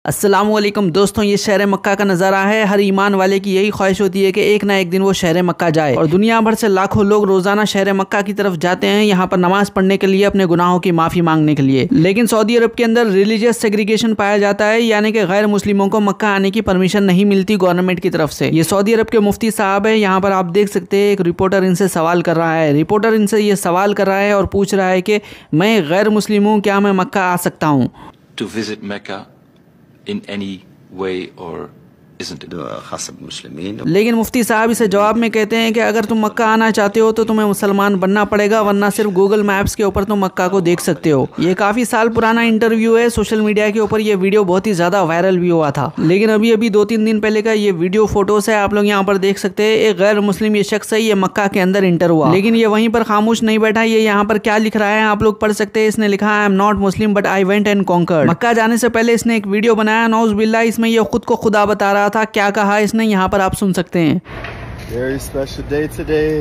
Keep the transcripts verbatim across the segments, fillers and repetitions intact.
अस्सलामुअलैकुम दोस्तों, ये शहर मक्का का नज़ारा है। हर ईमान वाले की यही ख्वाहिश होती है कि एक ना एक दिन वो शहर मक्का जाए। और दुनिया भर से लाखों लोग रोजाना शहर मक्का की तरफ जाते हैं, यहाँ पर नमाज पढ़ने के लिए, अपने गुनाहों की माफ़ी मांगने के लिए। लेकिन सऊदी अरब के अंदर रिलीजियस सेग्रीगेशन पाया जाता है, यानी कि गैर मुस्लिमों को मक्का आने की परमिशन नहीं मिलती गवर्नमेंट की तरफ से। ये सऊदी अरब के मुफ्ती साहब है, यहाँ पर आप देख सकते हैं एक रिपोर्टर इनसे सवाल कर रहा है। रिपोर्टर इनसे ये सवाल कर रहा है और पूछ रहा है कि मैं गैर मुस्लिम हूँ, क्या मैं मक्का आ सकता हूँ? To visit Mecca in any way, or isn't it? लेकिन मुफ्ती साहब इसे जवाब में कहते हैं कि अगर तुम मक्का आना चाहते हो तो तुम्हें मुसलमान बनना पड़ेगा, वरना सिर्फ गूगल मैप्स के ऊपर तुम मक्का को देख सकते हो। ये काफी साल पुराना इंटरव्यू है, सोशल मीडिया के ऊपर ये वीडियो बहुत ही ज्यादा वायरल भी हुआ था। लेकिन अभी अभी दो तीन दिन पहले का ये वीडियो फोटोस है, आप लोग यहाँ पर देख सकते हैं। एक गैर मुस्लिम ये शख्स है, ये मक्का के अंदर इंटर हुआ, लेकिन ये वहीं पर खामोश नहीं बैठा। ये यहाँ पर क्या लिख रहा है आप लोग पढ़ सकते हैं। इसने लिखा, I am not Muslim but I went and conquered. मक्का जाने से पहले इसने एक वीडियो बनाया, नौज बिल्ला, इसमें ये खुद को खुदा बता रहा था। क्या कहा इसने, यहाँ पर आप सुन सकते हैं। Very special day today.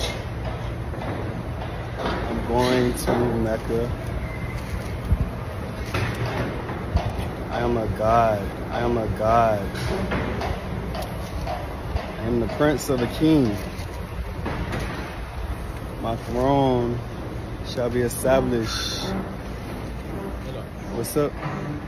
I'm going to Mecca. I am a god. I am a god. I am the prince of the king. My throne shall be established. What's up?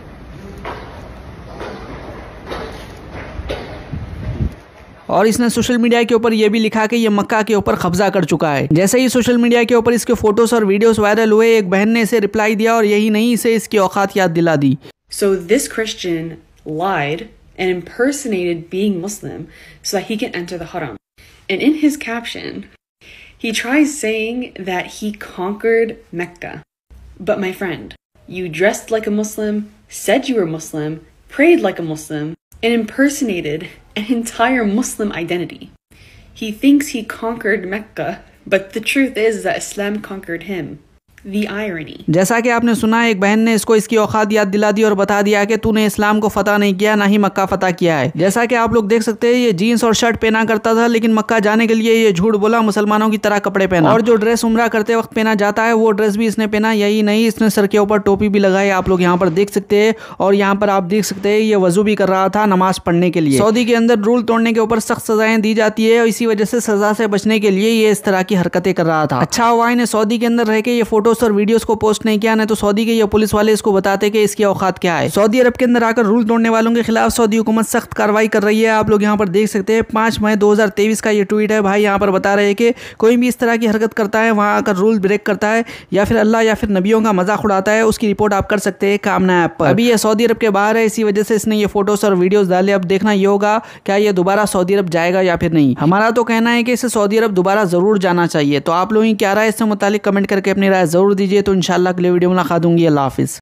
और इसने सोशल मीडिया के ऊपर यह भी लिखा कि ये मक्का के ऊपर कब्जा कर चुका है। जैसे ही सोशल मीडिया के ऊपर इसके फोटोज और वीडियोस वायरल हुए, एक बहन ने इसे रिप्लाई दिया और यही नहीं, इसे इसकी औकात याद दिला दी। So this Christian lied and impersonated being Muslim so that he can enter the haram. And in his caption, he tries saying that he conquered Mecca. But my friend, you dressed like a Muslim, said you were Muslim, prayed like a Muslim, and impersonated an entire Muslim identity. He thinks he conquered Mecca, but the truth is that Islam conquered him. The irony. जैसा कि आपने सुना, एक बहन ने इसको इसकी औकात याद दिला दी और बता दिया कि तूने इस्लाम को फतह नहीं किया, ना ही मक्का फतह किया है। जैसा कि आप लोग देख सकते हैं, ये जीन्स और शर्ट पहना करता था, लेकिन मक्का जाने के लिए ये झूठ बोला, मुसलमानों की तरह कपड़े पहना। और जो ड्रेस उम्रा करते वक्त पहना जाता है वो ड्रेस भी इसने पहना। यही नहीं, इसने सर के ऊपर टोपी भी लगाई, आप लोग यहाँ पर देख सकते हैं। और यहाँ पर आप देख सकते हैं ये वजू भी कर रहा था नमाज पढ़ने के लिए। सऊदी के अंदर रूल तोड़ने के ऊपर सख्त सजाएं दी जाती है, और इसी वजह से सजा से बचने के लिए ये इस तरह की हरकतें कर रहा था। अच्छा हुआ इन्हें सऊदी के अंदर रह के ये फोटोज और वीडियोस को पोस्ट नहीं किया, नहीं तो सऊदी के ये पुलिस वाले इसको बताते कि इसकी औकात क्या है। सऊदी अरब के अंदर आकर रूल तोड़ने वालों के खिलाफ सऊदी हुकूमत सख्त कार्रवाई कर रही है। आप लोग यहाँ पर देख सकते हैं, पाँच मई दो हजार तेईस का ये ट्वीट है। भाई यहाँ पर बता रहे हैं कि कोई भी इस तरह की हरकत करता है, वहाँ आकर रूल ब्रेक करता है, या फिर अल्लाह या फिर नबियों का मजाक उड़ाता है, उसकी रिपोर्ट आप कर सकते हैं कामना ऐप पर। अभी ये सऊदी अरब के बाहर है, इसी वजह से इसने ये फोटोज और वीडियोस डाले। अब देखना ये होगा क्या ये दोबारा सऊदी अरब जाएगा या फिर नहीं। हमारा तो कहना है कि इसे सऊदी अरब दोबारा जरूर जाना चाहिए। तो आप लोगों की क्या राय इससे मुतालिक कमेंट करके अपनी राय जरूर दीजिए। तो इंशाल्लाह अगले वीडियो में मुलाकात होगी। अल्लाह हाफिज़।